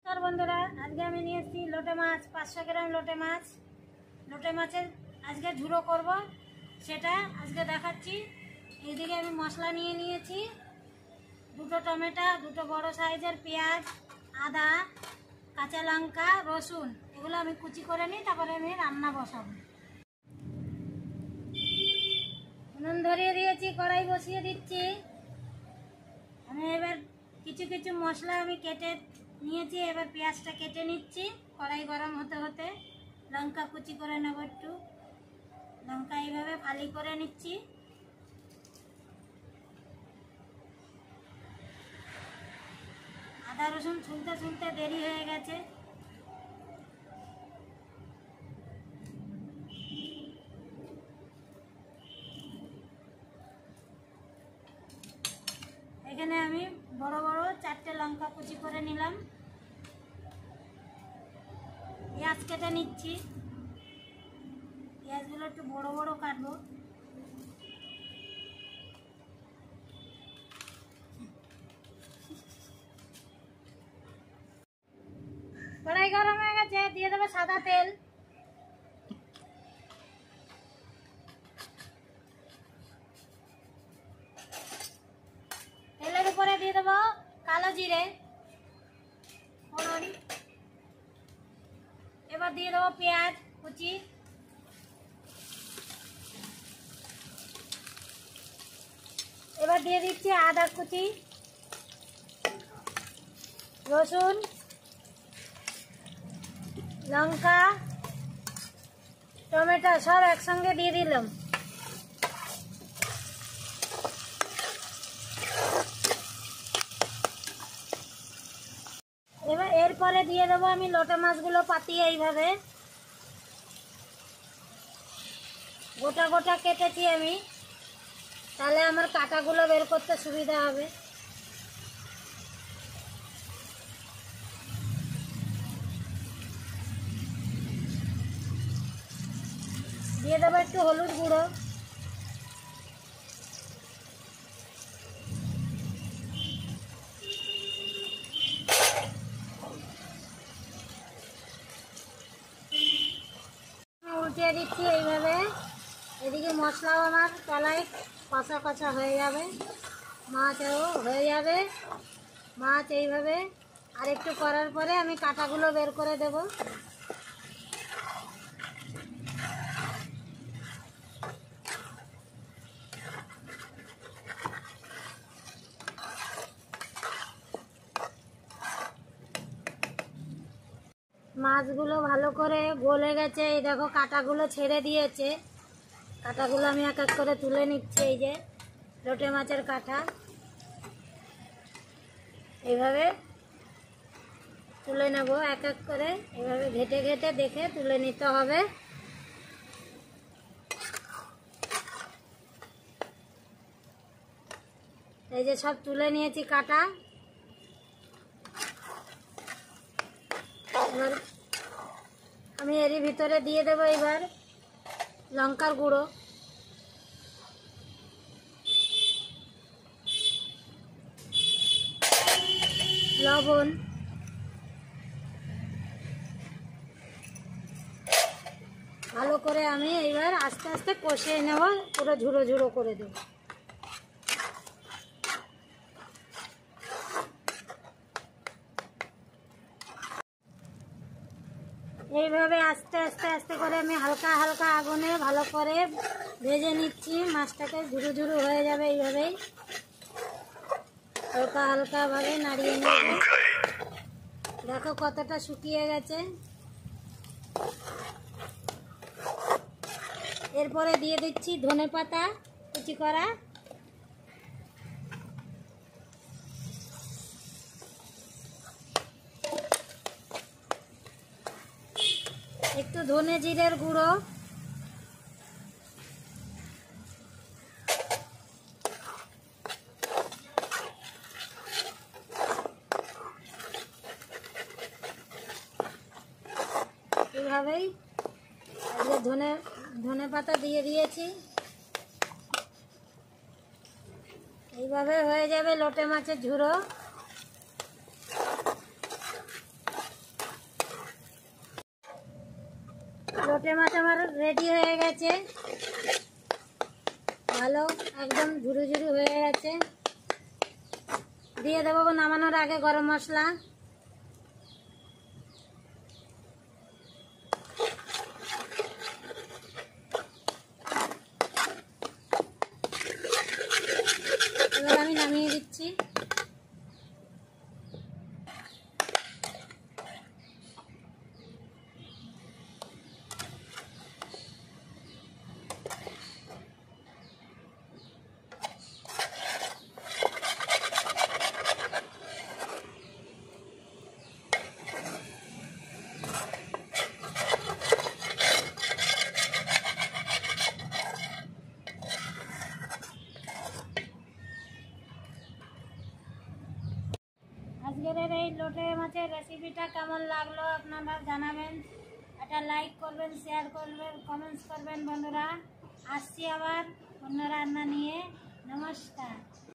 नमस्कार बंधुरा आज के आमी निये एसेछि लोटे माछ 500 ग्राम लोटे माछेर आज के झुड़ो करब सेटा आज के देखाच्छि। एदिके आमी मशला निये नियेछि दुटो टमेटा दुटो बड़ो साइजेर पेंयाज आदा काँचा लंका रसुन एगुलो आमी कुचि करे निई तारपरे आमी रान्ना बसाबो। उनुन धरिये दियेछि कड़ाई बसिए दिচ্ছি। আমি এবার কিছু কিছু মশলা আমি কেটে নিয়েছি। এবার পেঁয়াজটা কেটে নিচ্ছি। কড়াই গরম হতে হতে লঙ্কা কুচি করে নেব, একটু লঙ্কা এইভাবে ফালি করে নিচ্ছি। আদা রসুন ছুলতে ছুলতে দেরি হয়ে গেছে। এখানে আমি বড় বড় 4টে লঙ্কা কুচি করে নিলাম। পেঁয়াজ কেটে নিচ্ছি। পেঁয়াজগুলো একটু বড় বড় কাটবো। কড়াই গরম হয়ে গেছে, দিয়ে দেবো সাদা তেল। তেলের উপরে দিয়ে দেবো কালো জিরে ফোড়ন। এবার দিয়ে দেবো পেঁয়াজ কুচি। এবার দিয়ে দিচ্ছি আদা কুচি রসুন লঙ্কা টমেটো সব একসঙ্গে দিয়ে দিলাম। এবার এরপরে দিয়ে দেবো আমি লোটে মাছগুলো পাতিয়ে এইভাবে গোটা গোটা কেটেছি আমি, তাহলে আমার কাটাগুলো বের করতে সুবিধা হবে। দিয়ে দেবো একটু হলুদ গুঁড়ো, উল্টিয়ে দিচ্ছি এইভাবে। এদিকে মশলাও আমার তলায় কষা কষা হয়ে যাবে, মাছও হয়ে যাবে। মাছ এইভাবে আর একটু করার পরে আমি কাঁটাগুলো বের করে দেব। মাছগুলো ভালো করে গলে গেছে, এই দেখো কাঁটাগুলো ছেড়ে দিয়েছে। কাঁটাগুলো আমি এক এক করে তুলে নিচ্ছি। এই যে লোটে মাছের কাঁটা এইভাবে তুলে নেব এক এক করে। এইভাবে ঘেটে ঘেটে দেখে তুলে নিতে হবে। এই যে সব তুলে নিয়েছি কাঁটা। এবার আমি এরই ভিতরে দিয়ে দেবো এবার লঙ্কার গুঁড়ো, লবণ, ভালো করে আমি এইবার আস্তে আস্তে কষিয়ে নেব, পুরো ঝুড়ো ঝুড়ো করে দেব। এইভাবে আস্তে আস্তে আস্তে করে আমি হালকা হালকা আগুনে ভালো করে ভেজে নিচ্ছি। মাছটাকে ঝুরু ঝুরু হয়ে যাবে এইভাবেই হালকা হালকা ভাবে নাড়িয়ে নেব। দেখো কতটা শুকিয়ে গেছে। এরপরে দিয়ে দিচ্ছি ধনেপাতা কুচি করা। একটু ধনে জিরের গুঁড়ো, এইভাবেই ধনে পাতা দিয়ে দিয়েছি। এইভাবে হয়ে যাবে লোটে মাছের ঝুড়ো। লোটে মাছ আমার রেডি হয়ে গেছে, ভালো একদম ঝুরু ঝুরু হয়ে গেছে। দিয়ে দেবো নামানোর আগে গরম মশলা। এবার আমি নামিয়ে দিচ্ছি। আজকের এই লোটে মাছের রেসিপিটা কেমন লাগলো আপনারা জানাবেন। একটা লাইক করবেন, শেয়ার করবেন, কমেন্টস করবেন বন্ধুরা। আসছি আবার অন্য রান্না নিয়ে। নমস্কার।